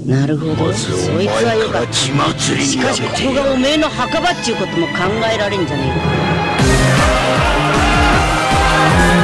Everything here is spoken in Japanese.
なるほど、そいつはよかった。しかしここがおめえの墓場っちゅうことも考えられんじゃねえか。